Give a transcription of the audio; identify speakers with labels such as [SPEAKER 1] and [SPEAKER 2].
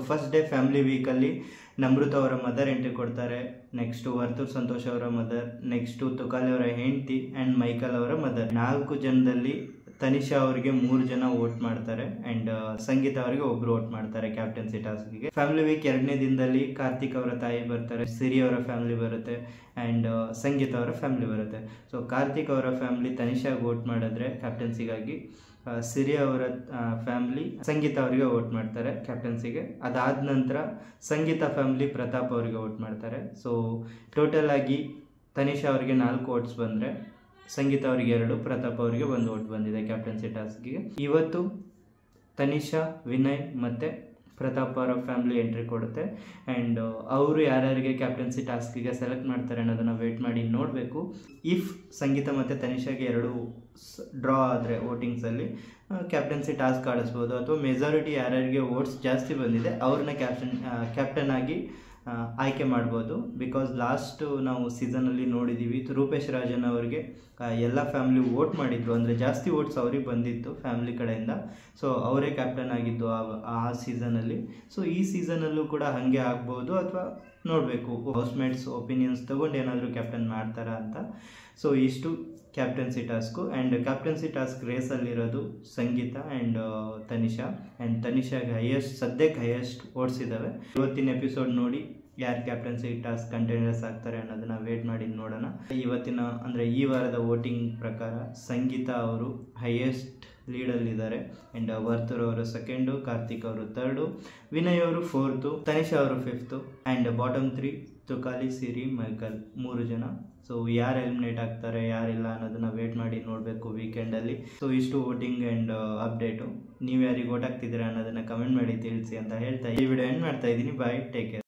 [SPEAKER 1] First day family ವೀಕಲ್ಲಿ ನಮೃತ ಅವರ mother entry ಕೊಡ್ತಾರೆ. ನೆಕ್ಸ್ಟು ವರ್ತೂರ್ ಸಂತೋಷ್ ಅವರ ಮದರ್, ನೆಕ್ಸ್ಟು ತುಕಾಲಿ ಅವರ ಹೆಂಡತಿ ಆ್ಯಂಡ್ ಮೈಕಲ್ ಅವರ ಮದರ್. 4 ಜನದಲ್ಲಿ ತನಿಷಾ ಅವರಿಗೆ 3 ಜನ ವೋಟ್ ಮಾಡ್ತಾರೆ ಆ್ಯಂಡ್ ಸಂಗೀತ ಅವರಿಗೆ ಒಬ್ರು ವೋಟ್ ಮಾಡ್ತಾರೆ ಕ್ಯಾಪ್ಟನ್ಸಿ ಟಾಸ್ಕ್ಗೆ. ಫ್ಯಾಮಿಲಿ ವೀಕ್ 2ನೇ ದಿನದಲ್ಲಿ ಕಾರ್ತಿಕ್ ಅವರ ತಾಯಿ ಬರ್ತಾರೆ, ಸಿರಿ ಅವರ ಫ್ಯಾಮಿಲಿ ಬರುತ್ತೆ ಆ್ಯಂಡ್ ಸಂಗೀತ ಅವರ ಫ್ಯಾಮಿಲಿ ಬರುತ್ತೆ. ಸೊ ಕಾರ್ತಿಕ್ ಅವರ ಫ್ಯಾಮಿಲಿ ತನಿಷಾಗೆ ವೋಟ್ ಮಾಡಿದ್ರೆ ಕ್ಯಾಪ್ಟನ್ಸಿಗಾಗಿ, ಸಿರಿ ಅವರ ಫ್ಯಾಮಿಲಿ ಸಂಗೀತ ಅವರಿಗೆ ವೋಟ್ ಮಾಡ್ತಾರೆ ಕ್ಯಾಪ್ಟನ್ಸಿಗೆ. ಅದಾದ ನಂತರ ಸಂಗೀತ ಫ್ಯಾಮಿಲಿ ಪ್ರತಾಪ್ ಅವರಿಗೆ ವೋಟ್ ಮಾಡ್ತಾರೆ. ಸೊ ಟೋಟಲ್ ಆಗಿ ತನಿಷಾ ಅವರಿಗೆ 4 ವೋಟ್ಸ್ ಬಂದರೆ ಸಂಗೀತ ಅವರಿಗೆ 2, ಪ್ರತಾಪ್ ಅವರಿಗೆ 1 ವೋಟ್ ಬಂದಿದೆ ಕ್ಯಾಪ್ಟನ್ಸಿ ಟಾಸ್ಕ್ಗೆ. ಇವತ್ತು ತನಿಷಾ, ವಿನಯ್ ಮತ್ತು ಪ್ರತಾಪ್ ಅವರ ಫ್ಯಾಮಿಲಿ ಎಂಟ್ರಿ ಕೊಡುತ್ತೆ ಆ್ಯಂಡ್ ಅವರು ಯಾರ್ಯಾರಿಗೆ ಕ್ಯಾಪ್ಟನ್ಸಿ ಟಾಸ್ಕಿಗೆ ಸೆಲೆಕ್ಟ್ ಮಾಡ್ತಾರೆ ಅನ್ನೋದನ್ನು ವೇಟ್ ಮಾಡಿ ನೋಡಬೇಕು. ಇಫ್ ಸಂಗೀತ ಮತ್ತು ತನಿಷಾಗೆ 2 ಡ್ರಾ ಆದರೆ ವೋಟಿಂಗ್ಸಲ್ಲಿ ಕ್ಯಾಪ್ಟನ್ಸಿ ಟಾಸ್ಕ್ ಆಡಿಸ್ಬೋದು, ಅಥವಾ ಮೆಜಾರಿಟಿ ಯಾರ್ಯಾರಿಗೆ ವೋಟ್ಸ್ ಜಾಸ್ತಿ ಬಂದಿದೆ ಅವ್ರನ್ನ ಕ್ಯಾಪ್ಟನ್ ಆಗಿ ಆಯ್ಕೆ ಮಾಡ್ಬೋದು. ಬಿಕಾಸ್ ಲಾಸ್ಟ್ ನಾವು ಸೀಸನಲ್ಲಿ ನೋಡಿದ್ದೀವಿ, ರೂಪೇಶ್ ರಾಜನ್ ಅವರಿಗೆ ಎಲ್ಲ ಫ್ಯಾಮಿಲಿ ವೋಟ್ ಮಾಡಿದ್ರು, ಅಂದರೆ ಜಾಸ್ತಿ ವೋಟ್ಸ್ ಅವ್ರಿಗೆ ಬಂದಿತ್ತು ಫ್ಯಾಮಿಲಿ ಕಡೆಯಿಂದ. ಸೊ ಅವರೇ ಕ್ಯಾಪ್ಟನ್ ಆಗಿದ್ದು ಆ ಸೀಸನಲ್ಲಿ. ಸೊ ಈ ಸೀಸನಲ್ಲೂ ಕೂಡ ಹಾಗೆ ಆಗ್ಬೋದು, ಅಥವಾ ನೋಡಬೇಕು ಹೌಸ್ಮೇಟ್ಸ್ ಒಪಿನಿಯನ್ಸ್ ತೊಗೊಂಡು ಏನಾದರೂ ಕ್ಯಾಪ್ಟನ್ ಮಾಡ್ತಾರಾ ಅಂತ. ಸೊ ಇಷ್ಟು captaincy task. And captaincy task ರೇಸಲ್ಲಿರೋದು ಸಂಗೀತ ಆ್ಯಂಡ್ ತನಿಷಾ. ಆ್ಯಂಡ್ ತನಿಷಾಗೆ ಸದ್ಯಕ್ಕೆ ಹೈಯೆಸ್ಟ್ ವೋಟ್ಸ್ ಇದ್ದಾವೆ. ಇವತ್ತಿನ ಎಪಿಸೋಡ್ ನೋಡಿ ಯಾರು ಕ್ಯಾಪ್ಟನ್ಸಿ ಟಾಸ್ಕ್ ಕಂಟೆಂಡರ್ಸ್ ಆಗ್ತಾರೆ ಅನ್ನೋದನ್ನು ವೇಟ್ ಮಾಡಿ ನೋಡೋಣ. ಇವತ್ತಿನ ಅಂದರೆ ಈ ವಾರದ ವೋಟಿಂಗ್ ಪ್ರಕಾರ ಸಂಗೀತ ಅವರು ಹೈಯೆಸ್ಟ್ ಲೀಡಲ್ಲಿದ್ದಾರೆ ಆ್ಯಂಡ್ ವರ್ತೂರ್ ಅವರು 2nd, ಕಾರ್ತಿಕ್ ಅವರು 3rd, ವಿನಯ್ ಅವರು 4th, ತನಿಷಾ ಅವರು 5th and bottom 3 Tukali, Siri, Michael 3 ಜನ. ಸೊ ಯಾರು ಎಲಿಮಿನೇಟ್ ಆಗ್ತಾರೆ ಯಾರಿಲ್ಲ ಅನ್ನೋದನ್ನು ವೇಟ್ ಮಾಡಿ ನೋಡಬೇಕು ವೀಕೆಂಡಲ್ಲಿ. ಸೊ ಇಷ್ಟು ವೋಟಿಂಗ್ ಆ್ಯಂಡ್ ಅಪ್ಡೇಟು. ನೀವು ಯಾರಿಗೆ ವೋಟ್ ಆಗ್ತಿದ್ದೀರಾ ಅನ್ನೋದನ್ನು ಕಮೆಂಟ್ ಮಾಡಿ ತಿಳಿಸಿ ಅಂತ ಹೇಳ್ತಾ ಈ ವಿಡಿಯೋ ಎಂಡ್ ಮಾಡ್ತಾ ಇದ್ದೀನಿ. Bye, take care.